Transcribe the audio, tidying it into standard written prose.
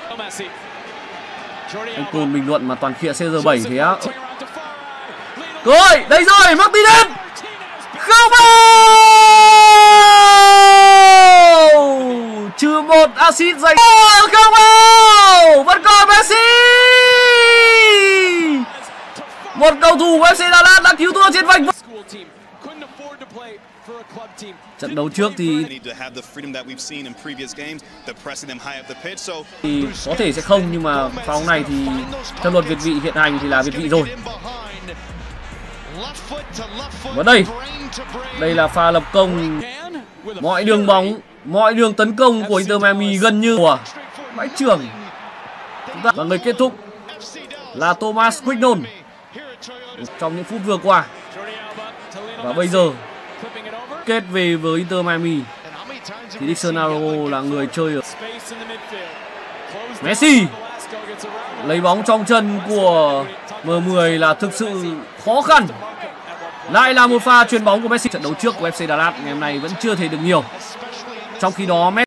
Anh Côn bình luận mà toàn khịa CR7 thế á. Rồi, đây rồi, Martinez. Không vào. Trừ một axit dành. Không vào. Vẫn còn Messi. Một cầu thủ của FC Đà Lạt đã cứu thua trên vạch. Trận đấu trước thì có thể sẽ không, nhưng mà pha bóng này thì theo luật việt vị hiện hành thì là việt vị rồi. Và đây là pha lập công. Mọi đường bóng, mọi đường tấn công của Inter Miami gần như của bãi trưởng. Và người kết thúc là Thomas Quicknon trong những phút vừa qua. Và bây giờ kết về với Inter Miami thì Dixon Araujo là người chơi ở Messi. Lấy bóng trong chân của M10 là thực sự khó khăn. Lại là một pha chuyền bóng của Messi. Trận đấu trước của FC Đà Lạt ngày hôm nay vẫn chưa thể được nhiều. Trong khi đó Messi